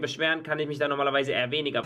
beschweren kann ich mich da normalerweise eher weniger.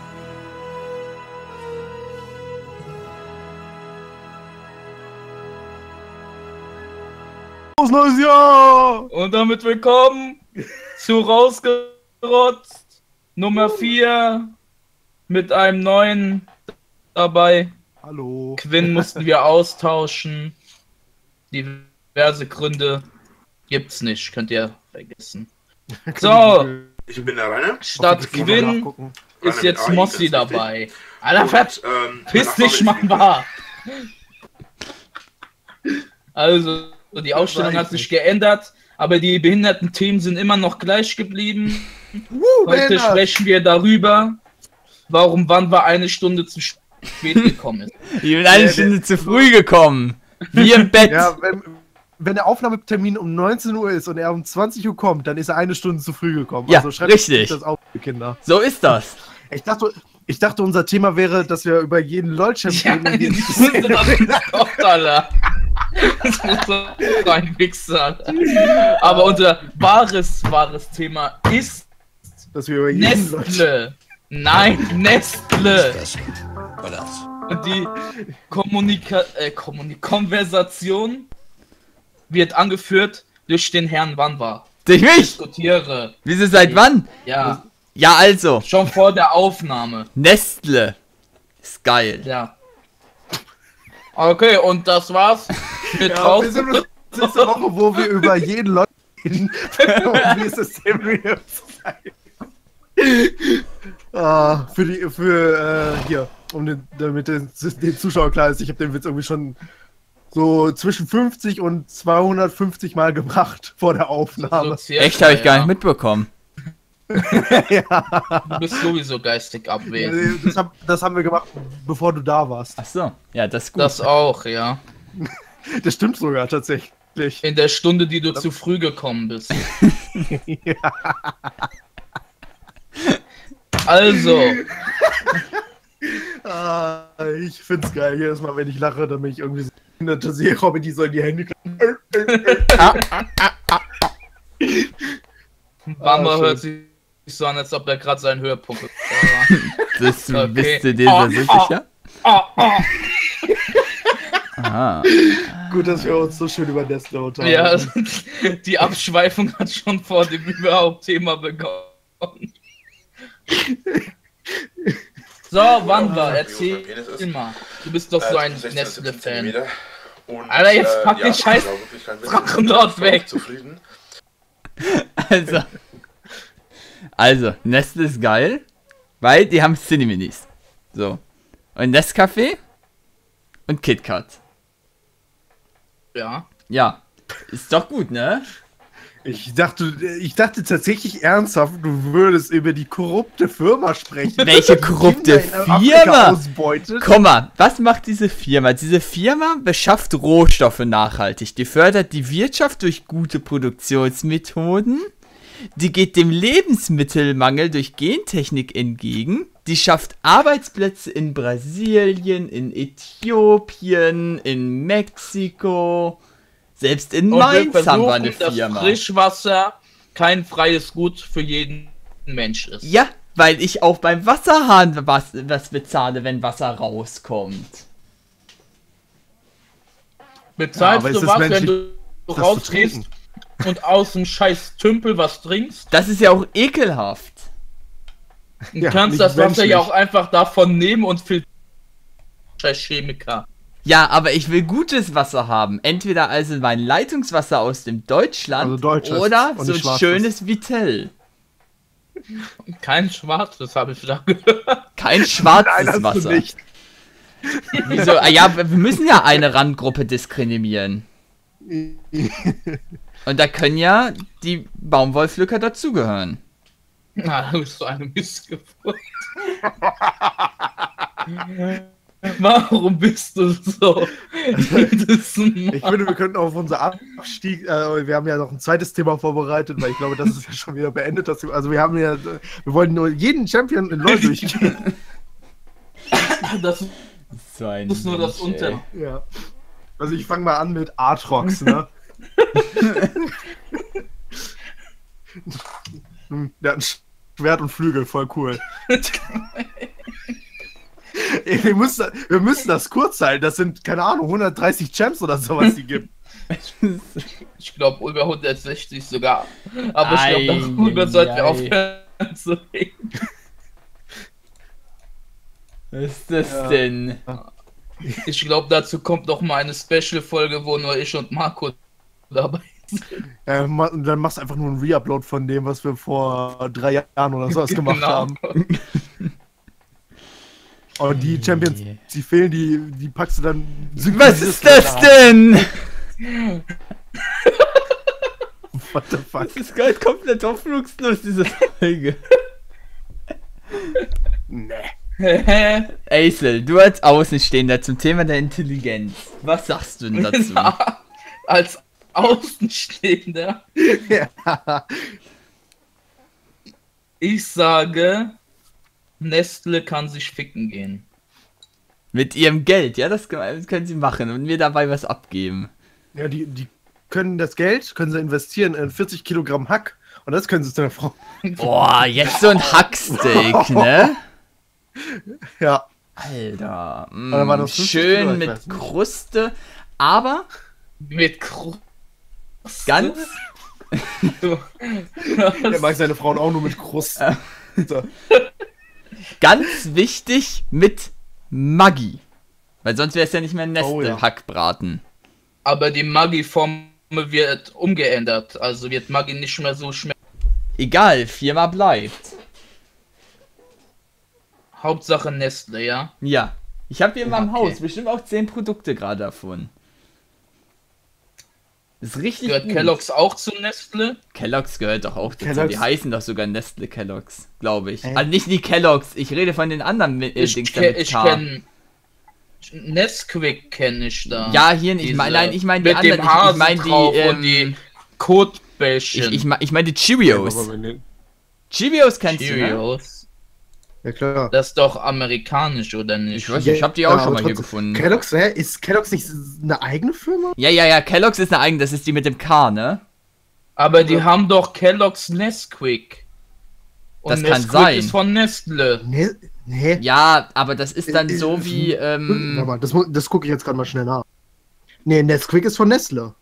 Neues Jahr! Und damit willkommen zu Rausgerotzt Nummer 4 mit einem neuen dabei. Hallo. Quinn mussten wir austauschen. Diverse Gründe gibt's nicht, könnt ihr vergessen. So, Ich bin der Rainer. statt Quinn ist Rainer jetzt mit AI, Mossi ganz dabei. Alter, piss dich, Mann, war. Also, die Ausstellung hat sich geändert, aber die behinderten Themen sind immer noch gleich geblieben. Heute sprechen wir darüber, warum Wanwa eine Stunde zu spät gekommen ist. Ich bin eine Stunde zu früh gekommen. Wie im Bett. Ja, wenn der Aufnahmetermin um 19 Uhr ist und er um 20 Uhr kommt, dann ist er eine Stunde zu früh gekommen. Ja, also schreibt richtig. sich das auf, Kinder. So ist das. Ich dachte, unser Thema wäre, dass wir über jeden LOL-Champ reden. Alter. Das muss so ein Wichser, Alter. Aber unser wahres Thema ist dass wir über jeden Nestle. Nein, Nestle. Und die Konversation wird angeführt durch den Herrn Wanwa. Durch mich? Diskutiere. Wieso, seit wann? Ja, Ja, also. schon vor der Aufnahme. Nestle. Ist geil. Ja. Okay, und das war's. Mit Ja, wir sind in der Woche, wo wir über jeden LOL reden. Und wie ist das Thema wieder zu sein? Hier, damit den Zuschauer klar ist, ich habe den Witz irgendwie schon so zwischen 50 und 250 Mal gebracht vor der Aufnahme. Echt, habe ich gar nicht mitbekommen. Ja. Du bist sowieso geistig abwesend. Das haben wir gemacht, bevor du da warst. Ach so. Ja, das ist gut. Das auch, ja. Das stimmt sogar tatsächlich. In der Stunde, die du zu früh gekommen bist. Ja. Also, Ich find's geil. Jedes Mal, wenn ich lache, dann bin ich irgendwie so behinderte Seerobbe, die sollen die Hände klappen. Wanwa schön. hört sich so an, als ob er gerade seinen Höhepunkt hat. Das Okay. bist du dir da so sicher? Aha. Gut, dass wir uns so schön über Nestle unterhalten. Ja, die Abschweifung hat schon vor dem Überhaupt-Thema begonnen. So, Wanwa, erzähl mal. Du bist doch so ein Nestle-Fan. Alter, jetzt pack den scheiß Drachenlord weg. Zufrieden. Also, Nestle ist geil, weil die haben Cineminis. So. Und Nescafé und KitKat. Ja. Ja. Ist doch gut, ne? Ich dachte tatsächlich ernsthaft, du würdest über die korrupte Firma sprechen. Welche korrupte Die Kinder in Afrika Firma? ausbeutet. Guck mal, was macht diese Firma? Diese Firma beschafft Rohstoffe nachhaltig. Die fördert die Wirtschaft durch gute Produktionsmethoden. Die geht dem Lebensmittelmangel durch Gentechnik entgegen. Die schafft Arbeitsplätze in Brasilien, in Äthiopien, in Mexiko. Selbst in Mainz haben wir eine dass Firma. Frischwasser kein freies Gut für jeden Mensch ist. Ja, weil ich auch beim Wasserhahn was bezahle, wenn Wasser rauskommt. Bezahlst aber du es ist was, wenn menschlich, du das zu rausgehst trinken. und aus dem scheiß Tümpel was trinkst? Das ist ja auch ekelhaft. Du Ja, kannst nicht das Wasser menschlich. ja auch einfach davon nehmen und filtrieren. Scheiß Chemiker. Ja, aber ich will gutes Wasser haben. Entweder also mein Leitungswasser aus dem Deutschland Also deutsches oder und so nicht ein schwarzes. schönes Vitell. Kein schwarzes, habe ich da gehört. Kein Nein, schwarzes hast du Wasser. nicht. Wieso? Ah, ja, wir müssen ja eine Randgruppe diskriminieren. Und da können ja die Baumwollpflücker dazugehören. Na, du bist so eine Missgeburt. Warum bist du so? Jedes Mal. Ich finde, wir könnten auf unser Abstieg, wir haben ja noch ein zweites Thema vorbereitet, weil ich glaube, das ist ja schon wieder beendet. Also wir wollen nur jeden Champion in LoL durchgehen. Das So ein ist nur das Mensch, ey. Unter. Ja. Also ich fange mal an mit Aatrox, ne? Der hat einen Schwert und Flügel, voll cool. Ey, wir müssen das kurz halten. Das sind, keine Ahnung, 130 Champs oder sowas, die gibt. Ich glaube, über 160 sogar. Aber ich glaube, darüber sollten wir aufhören zu reden. Was ist das denn? Ich glaube, dazu kommt noch mal eine Special-Folge, wo nur ich und Marco dabei sind. Dann machst du einfach nur einen Reupload von dem, was wir vor 3 Jahren oder sowas gemacht haben. Und die Champions, die fehlen, die packst du dann... Was ist das denn? What the fuck? Das ist gerade komplett hoffnungslos, diese Folge. Nee. Aisel, du als Außenstehender zum Thema der Intelligenz. Was sagst du denn dazu? Ja, als Außenstehender. Ja. Ich sage, Nestle kann sich ficken gehen. Mit ihrem Geld, ja, das können sie machen und mir dabei was abgeben. Ja, die können das Geld, können sie investieren in 40 Kilogramm Hack und das können sie zu einer Frau. Boah, jetzt so ein Hacksteak, ne? Ja. Alter, Oder war das 50 schön Kilo? Ich mit weiß nicht. Kruste, aber Mit Kruste. ganz... Der mag seine Frauen auch nur mit Krust. So. Ganz wichtig mit Maggi. Weil sonst wäre es ja nicht mehr Oh, ja. Nestle-Hackbraten. Aber die Maggi-Formel wird umgeändert. Also wird Maggi nicht mehr so schmecken. Egal, Firma bleibt. Hauptsache Nestle, ja? Ja. Ich habe hier in meinem Okay. Haus bestimmt auch 10 Produkte gerade davon. Ist richtig Gehört gut. Kellogg's auch zu Nestle? Kellogg's gehört doch auch dazu. Kellogg's- Die heißen doch sogar Nestle Kellogg's, glaube ich. Echt? Also nicht die Kellogg's, ich rede von den anderen Ich Dings da mit K. kenne Nesquik kenne ich da. Ja, hier nicht. Ich Diese- meine, nein, ich meine die mit dem anderen. Ich Hasen meine drauf die, und die Kotbällchen. ich meine die Cheerios. Cheerios kennst du, ne? Cheerios. Ja, klar. Das ist doch amerikanisch, oder nicht? Ich weiß nicht, ich habe die auch schon aber mal hier trotzdem- gefunden. Kellogg's, ist Kellogg's nicht eine eigene Firma? Ja, Kellogg's ist eine eigene, das ist die mit dem K, ne? Aber die haben doch Kellogg's Nesquik. Und Das kann Nesquik sein. ist von Nestle. Nee. Ja, aber das ist dann so wie, Warte mal, das gucke ich jetzt gerade mal schnell nach. Nee, Nesquik ist von Nestle.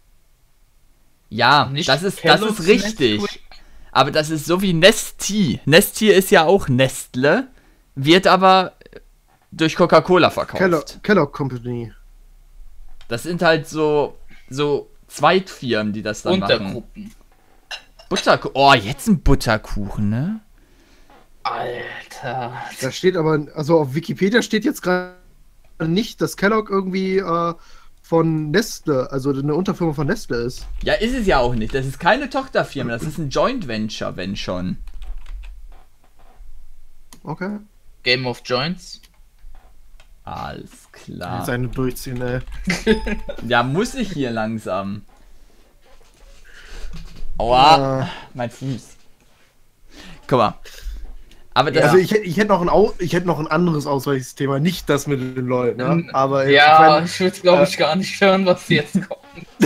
ja, Nicht das ist Kellogg's richtig. Nesquik? Aber das ist so wie Nestea. Nestea ist ja auch Nestle, wird aber durch Coca-Cola verkauft. Kellogg Company. Das sind halt so Zweitfirmen, die das dann machen. Untergruppen. Butterkuchen. Oh, jetzt ein Butterkuchen, ne? Alter. Da steht aber, also auf Wikipedia steht jetzt gerade nicht, dass Kellogg irgendwie von Nestle, also eine Unterfirma von Nestle ist. Ja, ist es ja auch nicht. Das ist keine Tochterfirma, das ist ein Joint Venture, wenn schon. Okay. Game of Joints. Alles klar. Jetzt eine durchziehen, ey. Ja, muss ich hier langsam. Aua, mein Fuß. Guck mal. Aber das, Also ich hätte noch ein anderes Ausweichsthema, nicht das mit den Leuten, ne? Aber Ja, ich ich würde glaube ich gar nicht hören, was jetzt kommt.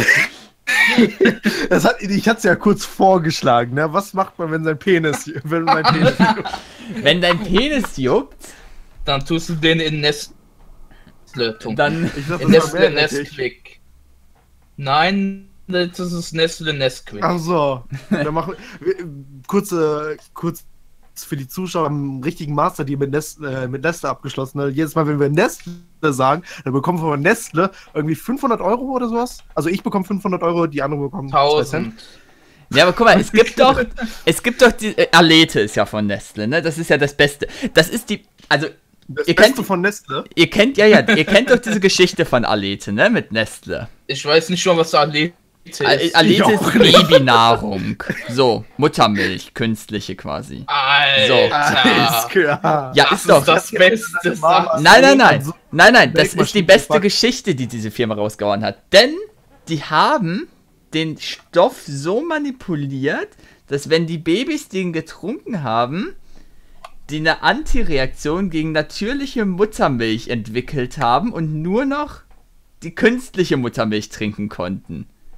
ich hatte es ja kurz vorgeschlagen, ne? Was macht man, wenn mein Penis wenn dein Penis juckt, Dann tust du den in Nestle tunken. dann Ich dachte, In das war Nestle mehrwertig. Nesquik. Nein, das ist Nestle Nesquik. Ach so. Dann machen wir kurz für die Zuschauer am richtigen Master, die mit Nestle abgeschlossen hat. Jedes Mal, wenn wir Nestle sagen, dann bekommen wir von Nestle irgendwie 500 € oder sowas. Also ich bekomme 500 €, die anderen bekommen 2 Cent. 1000. Ja, aber guck mal, es gibt doch die Alete ist ja von Nestle, ne? Das ist ja das Beste. Das ist die, also Das Ihr Beste kennt- von Nestle. ihr kennt ihr kennt doch diese Geschichte von Alete, ne? Mit Nestle. Ich weiß nicht schon, was da Alete ist. Alete auch ist Babynahrung. So, Muttermilch, künstliche quasi. Alter. Alles klar. Ja, Das ist doch. ist das Beste. Sag. Nein, Also, das ist die Melkmaschinen beste verpackt. Geschichte, die diese Firma rausgehauen hat. Denn die haben den Stoff so manipuliert, dass wenn die Babys den getrunken haben, die eine Antireaktion gegen natürliche Muttermilch entwickelt haben und nur noch die künstliche Muttermilch trinken konnten.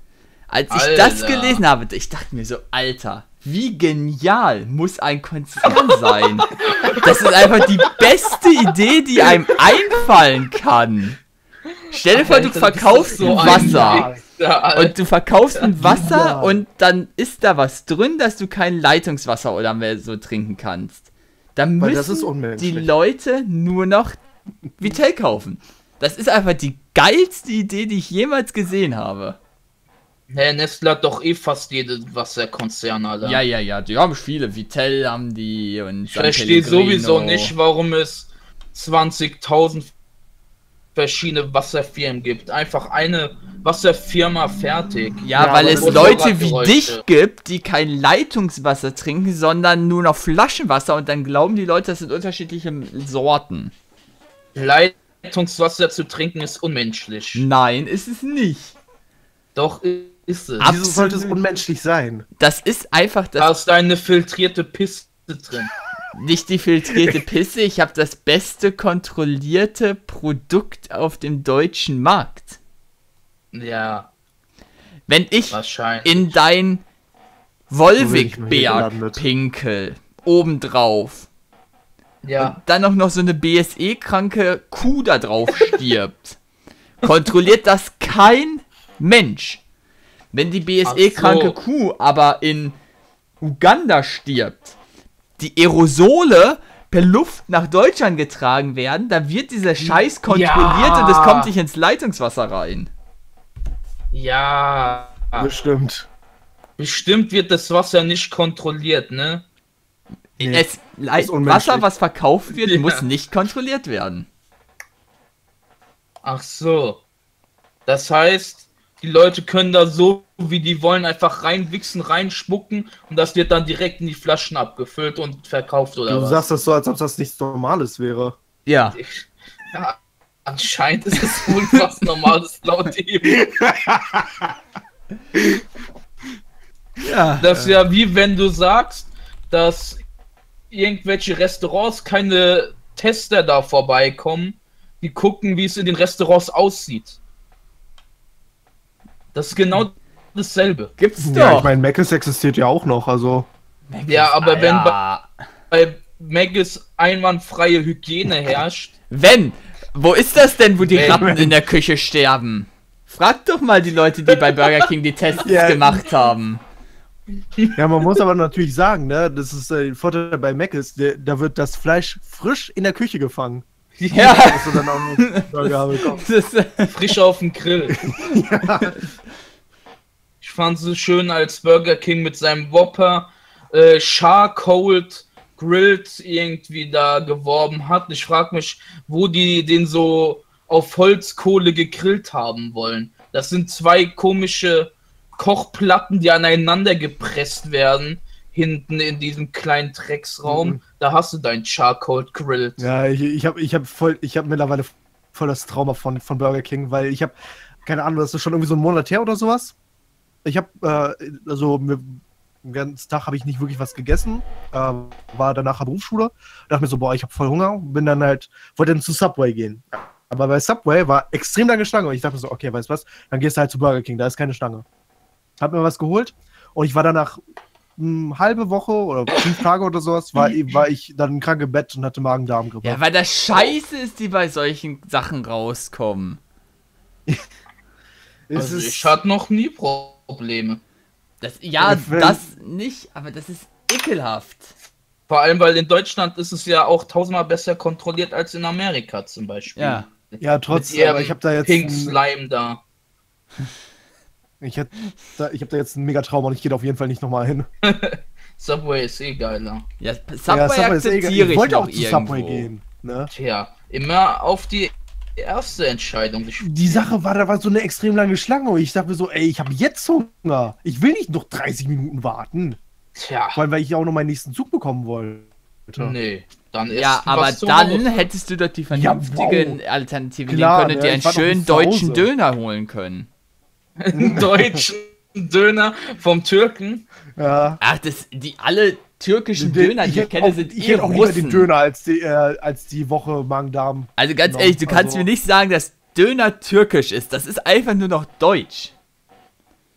Als ich das gelesen habe, ich dachte mir so, Alter, wie genial muss ein Konzern sein? Das ist einfach die beste Idee, die einem einfallen kann. Stell dir vor, du verkaufst so Wasser. Und du verkaufst ein Wasser und dann ist da was drin, dass du kein Leitungswasser oder mehr so trinken kannst. Dann müssen die Leute nur noch Vitell kaufen. Das ist einfach die geilste Idee, die ich jemals gesehen habe. Hey, Nestle hat doch fast jede Wasserkonzern, Alter. Ja, die haben viele. Vitell haben die und ich verstehe sowieso nicht, warum es 20.000 verschiedene Wasserfirmen gibt. Einfach eine Wasserfirma fertig. Ja, weil es Leute wie dich gibt, die kein Leitungswasser trinken, sondern nur noch Flaschenwasser und dann glauben die Leute, das sind unterschiedliche Sorten. Leitungswasser zu trinken ist unmenschlich. Nein, ist es nicht. Doch, ist es. Wieso sollte es unmenschlich sein? Das ist einfach das. Da ist eine filtrierte Pisse drin. Nicht die filtrierte Pisse, ich habe das beste kontrollierte Produkt auf dem deutschen Markt. Ja. Wenn ich in dein Volvic-Bär pinkel, obendrauf, und dann auch noch so eine BSE-kranke Kuh da drauf stirbt, kontrolliert das kein Mensch. Wenn die BSE-kranke Kuh aber in Uganda stirbt, die Aerosole per Luft nach Deutschland getragen werden, da wird dieser Scheiß kontrolliert und es kommt nicht ins Leitungswasser rein. Ja. Bestimmt. Bestimmt wird das Wasser nicht kontrolliert, ne? Nee, Wasser, was verkauft wird, muss nicht kontrolliert werden. Ach so. Das heißt, die Leute können da so, wie die wollen, einfach reinwichsen, reinspucken und das wird dann direkt in die Flaschen abgefüllt und verkauft, oder was? Du sagst das so, als ob das nichts Normales wäre. Ja. Ja, anscheinend ist es wohl was Normales laut ihm. Ja. Das ist ja wie wenn du sagst, dass irgendwelche Restaurants keine Tester da vorbeikommen, die gucken, wie es in den Restaurants aussieht. Das ist genau dasselbe. Gibt's doch. Ja, ich meine, Mc's existiert ja auch noch, also. Ja, aber wenn bei Mc's einwandfreie Hygiene herrscht. Wo ist das denn, wo die Ratten in der Küche sterben? Frag doch mal die Leute, die bei Burger King die Tests gemacht haben. Ja, man muss aber natürlich sagen, ne, das ist der Vorteil bei Mc's, da wird das Fleisch frisch in der Küche gefangen. Ja. Dass du dann auch noch Burger bekommst. Frisch auf dem Grill. Ja. Ich fand es so schön, als Burger King mit seinem Whopper Charcoaled Grilled irgendwie da geworben hat. Ich frage mich, wo die den so auf Holzkohle gegrillt haben wollen. Das sind zwei komische Kochplatten, die aneinander gepresst werden, hinten in diesem kleinen Drecksraum. Da hast du dein Charcoaled Grilled. Ja, ich hab mittlerweile voll das Trauma von Burger King, weil ich habe keine Ahnung, das ist schon irgendwie so einen Monat her oder sowas. Ich habe den ganzen Tag habe ich nicht wirklich was gegessen, war danach an der Berufsschule, dachte mir so, boah, ich habe voll Hunger, wollte dann zu Subway gehen. Aber bei Subway war extrem lange Schlange und ich dachte mir so, okay, weißt du was, dann gehst du halt zu Burger King, da ist keine Schlange. Hab mir was geholt und ich war danach eine halbe Woche oder 5 Tage oder sowas, war ich dann krank im Bett und hatte Magen-Darm-Grippe. Ja, weil das Scheiße ist, die bei solchen Sachen rauskommen. Also ich hatte noch nie Probleme. Das nicht, aber das ist ekelhaft. Vor allem, weil in Deutschland ist es ja auch 1000-mal besser kontrolliert als in Amerika zum Beispiel. Ja, trotzdem, aber ich habe da jetzt Pink Slime da. Ich habe da jetzt ein Mega-Trauma und ich gehe auf jeden Fall nicht nochmal hin. Subway ist eh geiler. Ja, Subway akzeptiere ich wollte noch auch zu irgendwo. Subway gehen. Ne? Tja, immer auf die erste Entscheidung. Die Sache war, da war so eine extrem lange Schlange und ich dachte mir so, ey, ich habe jetzt Hunger. Ich will nicht noch 30 Minuten warten. Tja. Vor allem, weil ich ja auch noch meinen nächsten Zug bekommen wollte. Nee, dann ist ja, aber dann hättest du doch die vernünftigen Alternativen nehmen können und dir einen schönen deutschen Döner holen können. Einen deutschen Döner vom Türken? Ja. Ach, alle türkischen Döner, die ich kenne, sind ich auch lieber den Döner als die Woche Magen-Darm. Also ganz ehrlich, du kannst mir nicht sagen, dass Döner türkisch ist. Das ist einfach nur noch deutsch.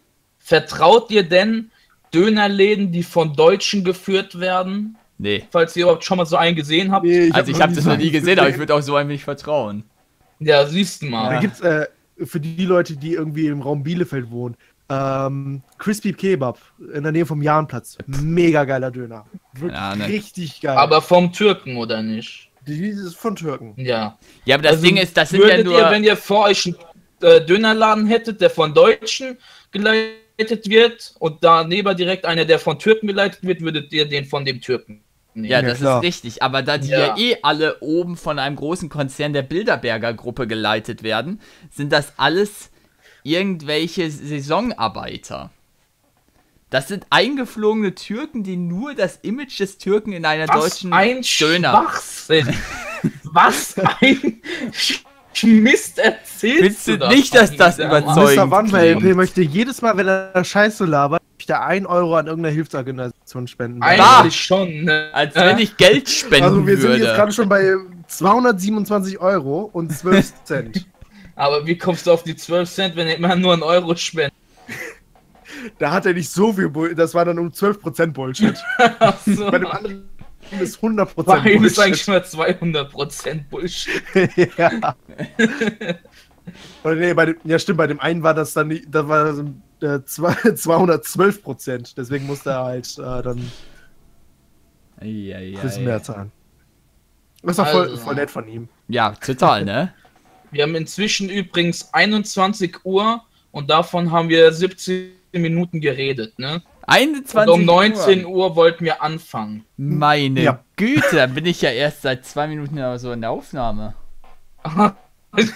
Vertraut ihr denn Dönerläden, die von Deutschen geführt werden? Nee. Falls ihr überhaupt schon mal so einen gesehen habt. Nee, Also ich habe das noch nie gesehen, aber ich würde auch so ein wenig vertrauen. Ja, siehst du mal. Da gibt's für die Leute, die irgendwie im Raum Bielefeld wohnen, Crispy Kebab in der Nähe vom Jahnplatz. Mega geiler Döner. Wirklich richtig geil. Aber vom Türken, oder nicht? Die ist von Türken. Ja. Ja, aber das Also Ding ist, das sind ja würdet nur... ihr, wenn ihr vor euch einen Dönerladen hättet, der von Deutschen geleitet wird und daneben direkt einer, der von Türken geleitet wird, würdet ihr den von dem Türken nehmen? Ja, das klar. ist richtig, aber da die ja alle oben von einem großen Konzern der Bilderberger Gruppe geleitet werden, sind das alles irgendwelche Saisonarbeiter. Das sind eingeflogene Türken, die nur das Image des Türken in einer deutschen ein Döner... Schwachsinn! Was ein Mist erzählst Findest du da nicht, dass das wieder, überzeugend Mr. Wandler LP klingt? möchte jedes Mal, wenn er Scheiße labert, möchte 1 Euro an irgendeiner Hilfsorganisation spenden. Eigentlich schon, ne? Als wenn ich Geld spenden Also wir sind jetzt würde. gerade schon bei 227 Euro und 12 Cent. Aber wie kommst du auf die 12 Cent, wenn er immer nur 1 Euro spendet? Da hat er nicht so viel Bullshit, das war dann um 12% Bullshit. Achso. Bei dem anderen ist 100% Bei ihm ist Bullshit. eigentlich mal 200% Bullshit. Ja. Oder nee, ja stimmt, bei dem einen war das dann nicht, da war so, 212%, deswegen musste er halt dann ein bisschen mehr zahlen. Das ist doch voll nett von ihm. Ja, total, ne? Wir haben inzwischen übrigens 21 Uhr und davon haben wir 17 Minuten geredet, ne? 21 Und um 19 Uhr wollten wir anfangen. Meine Güte, da bin ich ja erst seit 2 Minuten oder so in der Aufnahme. Was?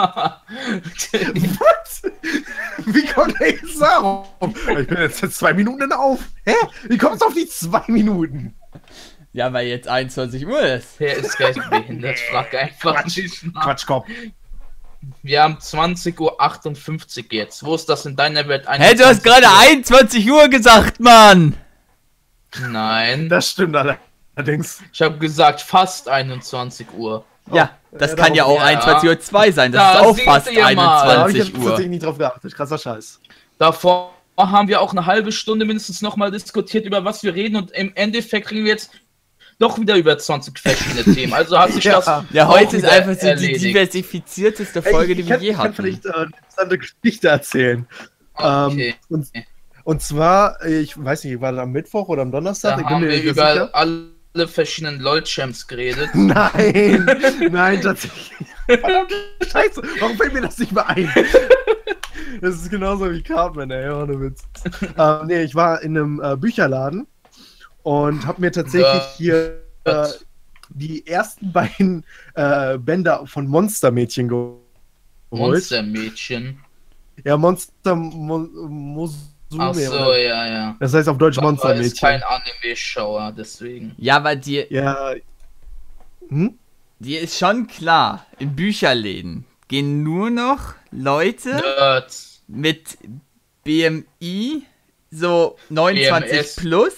Wie kommt der jetzt darauf? Ich bin jetzt seit 2 Minuten auf. Hä? Wie kommst du auf die 2 Minuten? Ja, weil jetzt 21 Uhr ist. Der ist gleich behindert, frag einfach nicht nach. Quatschkopf. Wir haben 20:58 Uhr jetzt. Wo ist das in deiner Welt? Hey, du hast gerade 21 Uhr gesagt, Mann! Nein, Das stimmt allerdings. ich habe gesagt fast 21 Uhr. Ja, das ja, kann ja darum- auch ja. 21:02 Uhr sein. Das Da ist auch seht fast ihr mal. Da habe ich 21 jetzt Uhr. tatsächlich nicht drauf geachtet. Krasser Scheiß. Davor haben wir auch eine halbe Stunde mindestens nochmal diskutiert, über was wir reden, und im Endeffekt kriegen wir jetzt doch wieder über 20 verschiedene Themen. Also hat sich das Ja, auch heute ist wieder einfach so die erledigt. diversifizierteste Folge, die wir je Ich kann hatten. vielleicht eine interessante Geschichte erzählen. Okay. Und zwar, ich weiß nicht, war das am Mittwoch oder am Donnerstag? Da Ich bin haben mir wir nicht über sicher. alle verschiedenen LOL-Champs geredet. Nein, nein, tatsächlich. Verdammte Scheiße, warum fällt mir das nicht mehr ein? Das ist genauso wie Cartman, ey, ohne Witz. Nee, ich war in einem Bücherladen und habe mir tatsächlich hier die ersten beiden Bänder von Monstermädchen geholt. Monstermädchen. Ja, Mosume. Ach so, ja. Das heißt auf Deutsch Aber ist Monstermädchen. kein Anime-Schauer, deswegen. Ja, aber dir Ja. Hm? ist schon klar, in Bücherläden gehen nur noch Leute Nerds. mit BMI, so 29 BMS. plus.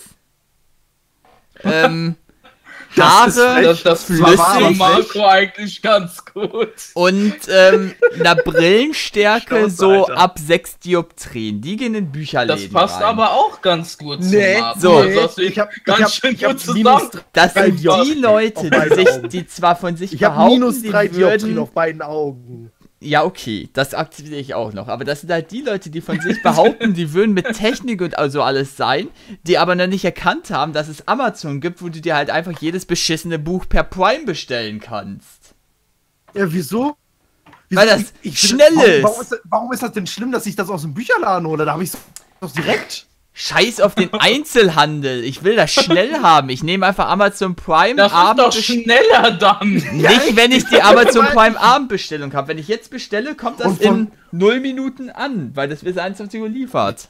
Das ist Haare frech. Das flüssig war Marco eigentlich ganz gut. und einer Brillenstärke Schnauze, so Alter. ab 6 Dioptrien. Die gehen in Bücherläden Das passt rein. aber auch ganz gut Nee, zu Marco. so. Also hast du Ich hab ganz schön ich hab gut zusammen. Das drei sind die Dioptrien Leute, auf beiden Augen. die zwar von sich Ich habe behaupten, minus die 3 Dioptrien würden... auf beiden Augen. Ja, okay, das akzeptiere ich auch noch. Aber das sind halt die Leute, die von sich behaupten, die würden mit Technik und also alles sein, die aber noch nicht erkannt haben, dass es Amazon gibt, wo du dir halt einfach jedes beschissene Buch per Prime bestellen kannst. Ja, wieso? Weil das schnell ist. Warum ist das denn schlimm, dass ich das aus dem Bücherladen hole? Da habe ich es doch direkt. Scheiß auf den Einzelhandel. Ich will das schnell haben. Ich nehme einfach Amazon Prime Das ist doch schneller dann. Nicht, wenn ich die Amazon Prime Abendbestellung habe. Wenn ich jetzt bestelle, kommt das Und von- in 0 Minuten an, weil das bis 21 Uhr liefert.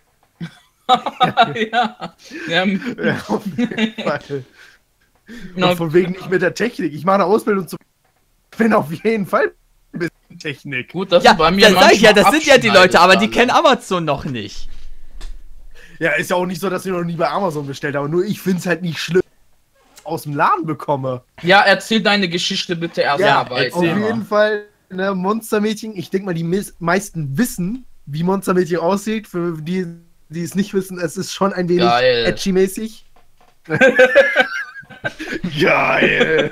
Ja. Ja, auf jeden Fall. Na, Und von wegen nicht mit der Technik. Ich mache eine Ausbildung zu. Ich bin auf jeden Fall mit Technik. gut, dass Ja, du bei mir das sag ich ja, das sind ja die Leute, aber die abschneidest kennen Amazon noch nicht. Ja, ist ja auch nicht so, dass ich noch nie bei Amazon bestellt habe. Nur ich finde es halt nicht schlimm, dass ich aus dem Laden bekomme. alle. Ja, erzähl deine Geschichte bitte erst Ja, mal weiter. auf erzähl mal. jeden Fall, ne, Monstermädchen. Ich denke mal, die meisten wissen, wie Monstermädchen aussieht. Für die, die es nicht wissen, es ist schon ein wenig Geil. edgy-mäßig. Geil!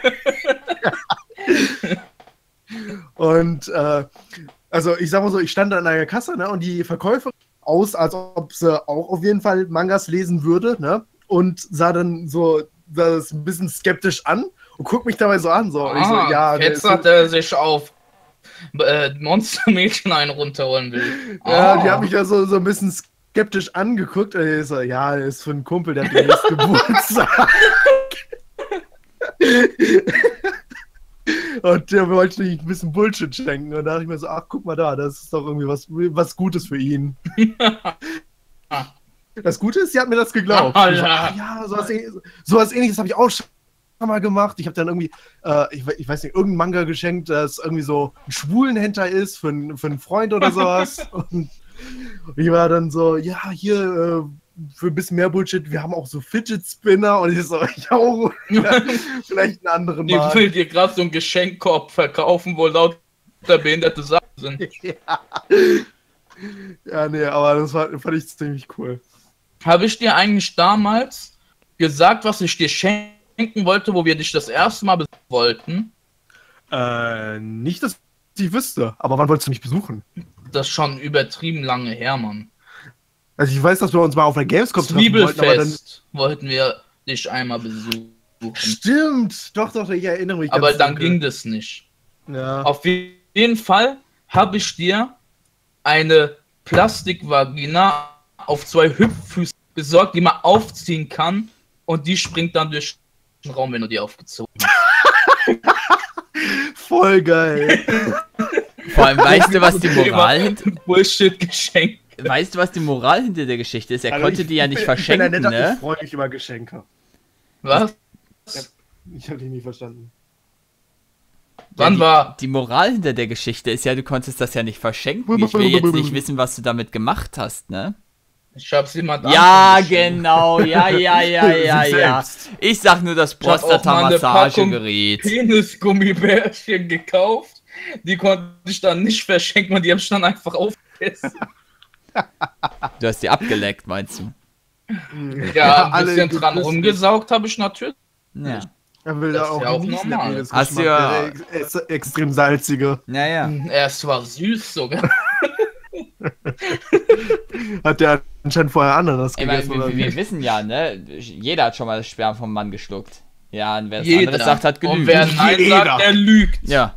Und, also ich sag mal so, ich stand da an einer Kasse, ne, und die Verkäuferin aus, als ob sie auch auf jeden Fall Mangas lesen würde, ne, und sah dann so das ein bisschen skeptisch an und guckt mich dabei so an, so. Und ich so, ja, jetzt hat er sich auf Monstermädchen einen runterholen will. Ja, die hat mich ja so ein bisschen skeptisch angeguckt und ich so, ja, das ist für einen Kumpel, der hat den nächsten Geburtstag. Und der wollte nicht ein bisschen Bullshit schenken. Und da dachte ich mir so, ach, guck mal da, das ist doch irgendwie was Gutes für ihn. Das Gute ist, sie hat mir das geglaubt. Ah, Ich so, ja. ach ja, sowas Ähnliches habe ich auch schon mal gemacht. Ich habe dann irgendwie, ich weiß nicht, irgendein Manga geschenkt, das irgendwie so ein Schwulenhändler ist für einen Freund oder sowas. Und ich war dann so, ja, hier, für ein bisschen mehr Bullshit, wir haben auch so Fidget Spinner und ich so, ja, vielleicht einen anderen Die Mal. will dir gerade so einen Geschenkkorb verkaufen, wo lauter behinderte Sachen sind. Ja, nee, aber das fand ich ziemlich cool. Habe ich dir eigentlich damals gesagt, was ich dir schenken wollte, wo wir dich das erste Mal besuchen wollten? Nicht, dass ich wüsste, aber wann wolltest du mich besuchen? Das ist schon übertrieben lange her, Mann. Also ich weiß, dass wir uns mal auf der Gamescom treffen wollten, aber dann... Zwiebelfest wollten wir dich einmal besuchen. Stimmt! Doch, ich erinnere mich. Aber ganz dann dunkel. ging das nicht. Ja. Auf jeden Fall habe ich dir eine Plastikvagina auf 2 Hüpffüßen besorgt, die man aufziehen kann und die springt dann durch den Raum, wenn du die aufgezogen hast. Voll geil. Vor allem, weißt du, was die Moral hinter... Bullshit-Geschenk. Weißt du, was die Moral hinter der Geschichte ist? Er Also konnte die ja nicht verschenken, Ich ne? freue mich über Geschenke. Was? Ich habe dich nicht verstanden. Wann die, war? Die Moral hinter der Geschichte ist ja, du konntest das ja nicht verschenken. Ich will jetzt nicht wissen, was du damit gemacht hast, ne? Ich hab's jemand Ja, anderem geschenkt. genau, ja. Sich selbst. Ich sag nur das Ich hab auch mal eine Prostata-Massagegerät. Penis-Gummibärchen gekauft. Die konnte ich dann nicht verschenken und die hab ich dann einfach aufgegessen. Du hast die abgeleckt, meinst du? Ja, ein alle bisschen dran geküsst. rumgesaugt habe ich natürlich. Ja. Er will Das da ist auch ja auch genießen, normal. der Penisgeschmack, Hast du ja- der extrem salzige. Naja. Es war süß sogar. Hat der anscheinend vorher Ananas Ich meine, gegessen oder wir wie? wissen ja, ne? Jeder hat schon mal das Sperma vom Mann geschluckt. Ja, und wer das Jeder. andere sagt, hat Und gelügt. wer Nein Jeder. sagt, der lügt. Ja.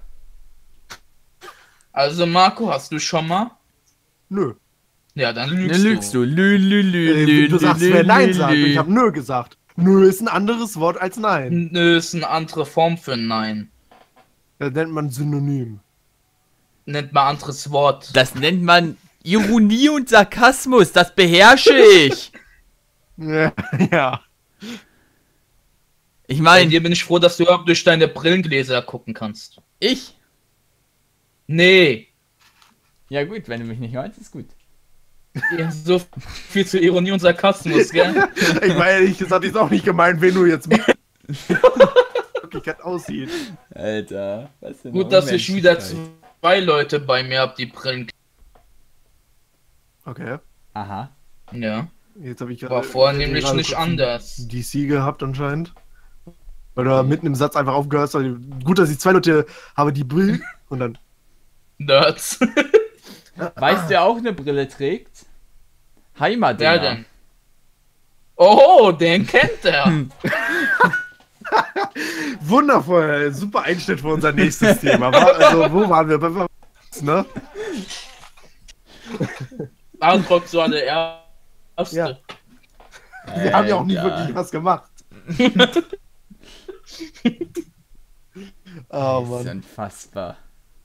Also Marco, hast du schon mal? Nö. Ja, dann Ne, lügst, lügst du. Du sagst, wer Nein sagt. Und ich habe Nö gesagt. Nö ist ein anderes Wort als Nein. Nö, ist eine andere Form für Nein. Das nennt man Synonym. Nennt man anderes Wort. Das nennt man Ironie und Sarkasmus. Das beherrsche ich. Ja. Ich Bei meine, dir bin ich froh, dass du überhaupt durch deine Brillengläser gucken kannst. ich. Nee. Ja gut, wenn du mich nicht meinst, ist gut. Ja, so viel zu Ironie und Sarkasmus, gell? Ich meine, ehrlich gesagt, ist auch nicht gemeint, wen du jetzt wirklich aussieht. Alter, was für eine Gut, dass ich wieder Unmenschlichkeit. 2 Leute bei mir hab, die Brillen. Okay. Aha. Ja. Jetzt habe ich War vorher nämlich gerade nicht kurz ein anders. DC gehabt anscheinend. Weil du mitten im Satz einfach aufgehört hast. Gut, dass ich 2 Leute habe, die brillen. Und dann. Nerds. Weißt du, wer auch eine Brille trägt? Heimatdinger. Wer denn? Oh, den kennt er. Wundervoll. Super Einschnitt für unser nächstes Thema. Also, wo waren wir? Bei was, ne? Artrock war der erste. Ja. Wir haben ja auch nicht Alter. wirklich was gemacht. Oh Das ist Mann. unfassbar.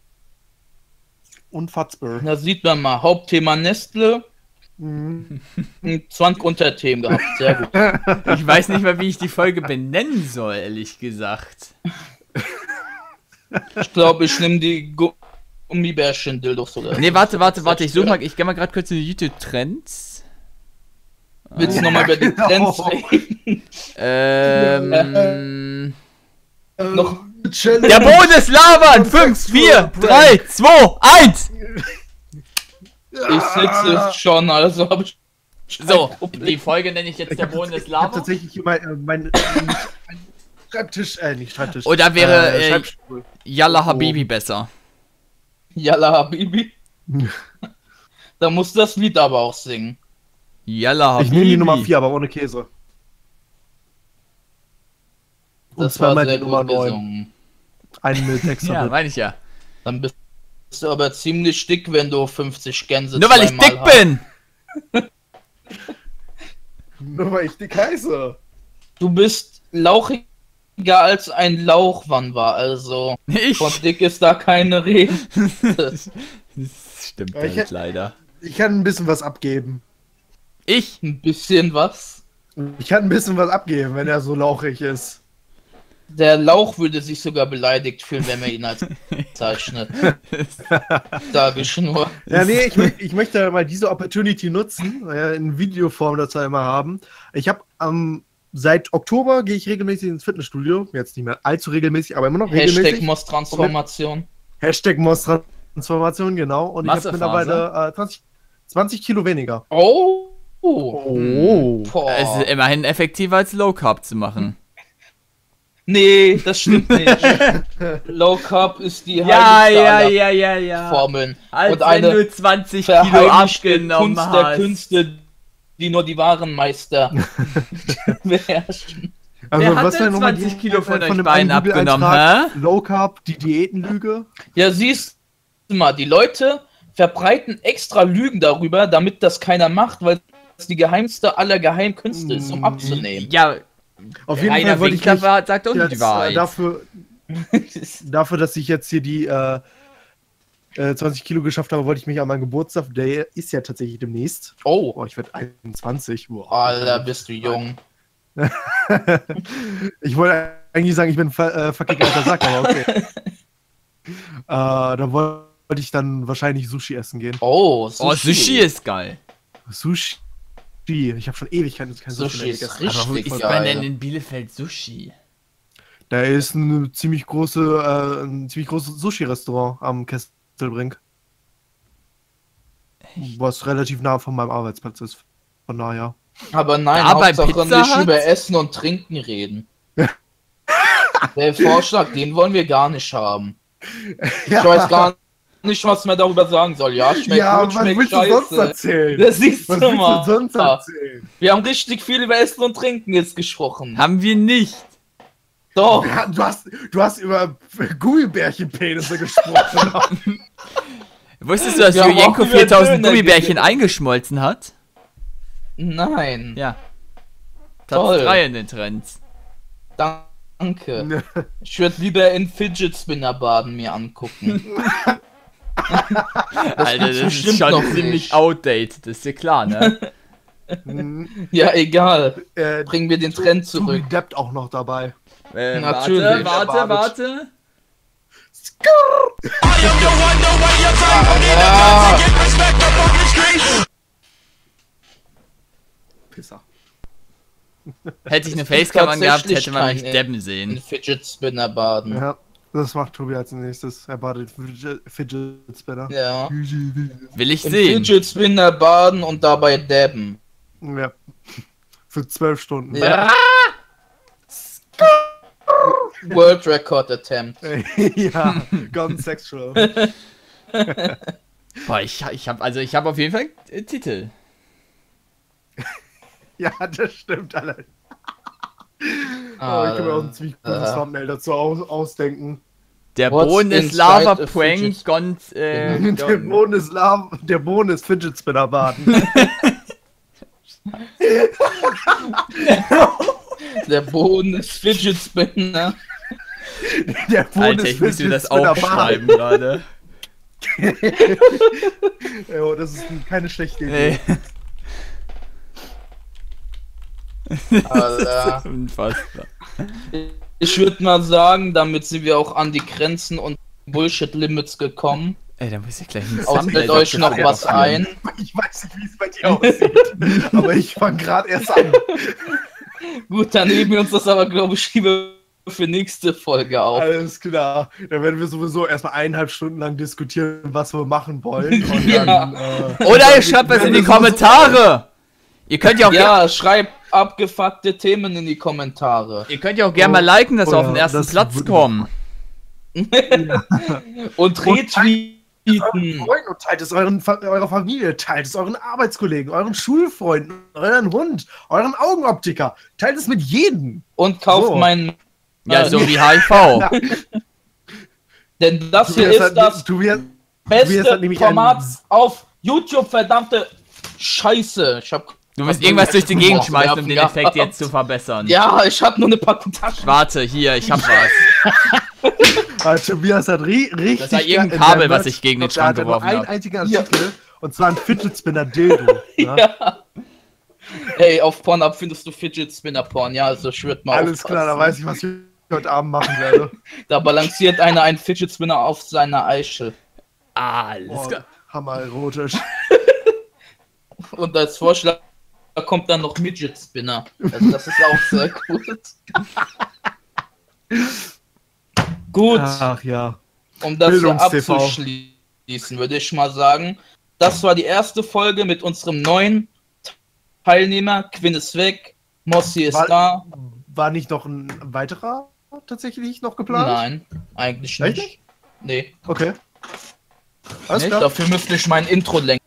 Unfassbar. Da sieht man mal, Hauptthema Nestle, Mhm. 20 Unterthemen gehabt, sehr gut. Ich weiß nicht mal, wie ich die Folge benennen soll, ehrlich gesagt. Ich glaube, ich nehme die Gummibärchen-Dildos sogar. Nee, warte, ich suche mal, ich gehe mal gerade kurz in die YouTube-Trends. Willst du nochmal über die Trends reden? Noch Der Boden ist Labern! 5, 4, 3, 2, 1! Ich sitze schon, also habe ich. So, die Folge nenne ich jetzt der Boden des Ich hab Lava. tatsächlich hier mein Schreibtisch, nicht Schreibtisch. Oder wäre Schreibstuhl. Yalla Habibi besser? Yalla Habibi. Da musst du das Lied aber auch singen. Yalla Habibi. Ich nehme die Nummer 4, aber ohne Käse. Und Das war zweimal sehr die Nummer gut 9. gesungen. Einen mit extra. Ja, Bit. meine ich ja. Dann bist du aber ziemlich dick, wenn du 50 Gänse Nur weil ich zweimal dick hast. bin! Nur weil ich dick heiße. Du bist lauchiger als ein Lauchwanwa, also Ich. von dick ist da keine Rede. Das stimmt Ja, ich halt hätt- leider. Ich kann ein bisschen was abgeben. Ich? Ein bisschen was. Ich kann ein bisschen was abgeben, wenn er so lauchig ist. Der Lauch würde sich sogar beleidigt fühlen, wenn man ihn als zeichnet. Sag ich nur. Ja, nee, ich möchte mal diese Opportunity nutzen, in Videoform dazu immer haben. Ich habe seit Oktober gehe ich regelmäßig ins Fitnessstudio. Jetzt nicht mehr allzu regelmäßig, aber immer noch Hashtag regelmäßig. Moss-Transformation. Hashtag Moss-Transformation, genau. Und ich habe Massephase. mittlerweile 20 Kilo weniger. Oh. Oh. Boah. Es ist immerhin effektiver als Low Carb zu machen. Nee, das stimmt nicht. Low Carb ist die Ja, heiligste ja, aller ja, ja, ja. Formeln. Als Und wenn eine du 20 Kilo verheimlichte abgenommen Kunst der hast. Künste, die nur die wahren Meister beherrschen. Wer hat was denn war nochmal 20 Kilo von euch dem beiden einen abgenommen, Google-Eintrag? Low Carb, die Diätenlüge. Ja, siehst du mal, die Leute verbreiten extra Lügen darüber, damit das keiner macht, weil es die geheimste aller Geheimkünste ist, um abzunehmen. Ja, Auf jeden Rainer Fall wollte ich Winkler mich sagt auch nicht die jetzt, Wahrheit. dafür, dass ich jetzt hier die 20 Kilo geschafft habe, wollte ich mich an meinen Geburtstag, der ist ja tatsächlich demnächst. Oh, Oh, ich werde 21. Boah. Alter, bist du jung. Ich wollte eigentlich sagen, ich bin fucking alter Sack, aber okay. Da wollte ich dann wahrscheinlich Sushi essen gehen. Oh, Sushi ist geil. Sushi. Ich habe schon Ewigkeiten kein Sushi, Sushi mehr ist gegessen. richtig Aber Wo ist geil. man denn in Bielefeld Sushi? Da ist ein ziemlich großes Sushi-Restaurant am Kesselbrink. Was relativ nah von meinem Arbeitsplatz ist. Von daher. Aber nein, Da bei Hauptsache Pizza nicht Hut? über Essen und Trinken reden. Der Vorschlag, den wollen wir gar nicht haben. Ich weiß gar nicht, was man darüber sagen soll. Ja, schmeckt Ja, gut, was schmeckt willst du scheiße. sonst erzählen? Das siehst Was du willst mal. du sonst erzählen? Wir haben richtig viel über Essen und Trinken jetzt gesprochen. Haben wir nicht. Doch. Ja, du hast über Gummibärchenpenisse gesprochen. Wusstest du, dass Wir haben Julienko auch über 4000 Döner Gummibärchen geredet. eingeschmolzen hat? Nein. Ja. Platz Toll. 3 in den Trends. Danke. Ich würde lieber in Fidget Spinner baden mir angucken. Alter, gibt's das ist bestimmt schon noch ziemlich nicht. outdated, das ist dir klar, ne? Ja, egal. Äh, Bringen wir den Trend Tobi zurück. Depp auch noch dabei. Natürlich. Warte. Pisser. Hätte ich eine Facecam angehabt, tatsächlich hätte man mich keine- debben In sehen. Fidget Spinner baden. Ja, das macht Tobi als nächstes. Er badet Fidget Spinner. Ja. Will ich In sehen. Fidget Spinner baden und dabei dabben. Ja. Für 12 Stunden. Ja. World Record Attempt. Ja, gone sexual. Boah, ich hab auf jeden Fall Titel. Ja, das stimmt, Alter. Oh, ich kann mir auch ein ziemlich gutes Ah. Thumbnail dazu ausdenken. Der What's Boden ist inside Lava a fidget Prank gone, Der Boden ist Fidget Spinner baden. Der Boden ist Fidget Spinner. Der Boden Alter, ist ich muss mir Fidget das Spinner aufschreiben gerade. Ja, das ist keine schlechte Idee. Nee. Alter. Unfassbar. Ich würde mal sagen, damit sind wir auch an die Grenzen und Bullshit-Limits gekommen. Ey, da muss ich gleich ein Ausfällt euch noch dafür was machen. ein? Ich weiß nicht, wie es bei dir aussieht. Aber ich fange gerade erst an. Gut, dann heben wir uns das aber, glaube ich, lieber für nächste Folge auf. Alles klar. Dann werden wir sowieso erstmal 1,5 Stunden lang diskutieren, was wir machen wollen. Und Ja. dann, Oder ihr schreibt was in die Kommentare. Ihr könnt ja auch Ja, schreibt abgefuckte Themen in die Kommentare. Ihr könnt ja auch gerne mal liken, dass wir auf den ersten das Platz würde- kommen. Und retweeten. Freunde und teilt es eurer Familie, teilt es euren Arbeitskollegen, euren Schulfreunden, euren Hund, euren Augenoptiker. Teilt es mit jedem. Und kauft So. meinen. Ja, so wie HIV. Denn das hier ist das Tobias beste hat nämlich Format einen- auf YouTube, verdammte Scheiße. Ich hab. Du musst irgendwas durch die Gegend Boah, schmeißen, um den werfen Effekt gehabt. jetzt zu verbessern. Ja, ich hab nur eine Packung Taschen. Warte, hier, ich hab was. Tobias hat richtig. Das war irgendein in Kabel, seinem was ich gegen den Merch- Schrank da hat er nur geworfen einen habe. einzigen Artikel, und zwar ein Fidget Spinner Dildo. Ja? Ja. Ey, auf Pornhub findest du Fidget Spinner Porn, ja, also ich würd mal Alles klar, da aufpassen. weiß ich, was ich heute Abend machen werde. Da balanciert einer einen Fidget Spinner auf seiner Eichel. Alles Boah, klar. hammer erotisch. Und als Vorschlag kommt dann noch Midget Spinner. Also das ist auch sehr gut. Gut, Ach ja. um das hier Bildungs-TV. abzuschließen, würde ich mal sagen, das war die erste Folge mit unserem neuen Teilnehmer. Quinn ist weg, Mossi ist da. War nicht noch ein weiterer tatsächlich noch geplant? Nein, eigentlich Echt nicht. nicht? Nee, Okay. Alles Nicht? klar. dafür müsste ich mein Intro lenken.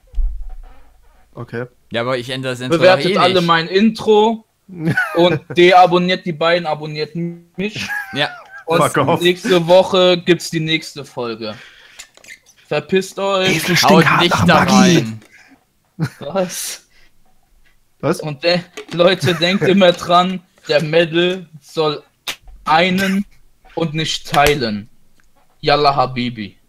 Okay. Ja, aber ich ändere das Intro Bewertet doch alle nicht. mein Intro und deabonniert die beiden, abonniert mich. Ja, Und Fuck off. nächste Woche gibt's die nächste Folge. Verpisst euch. haut nicht da rein. Was? Was? Und Leute, denkt immer dran, der Medal soll einen und nicht teilen. Yalla Habibi.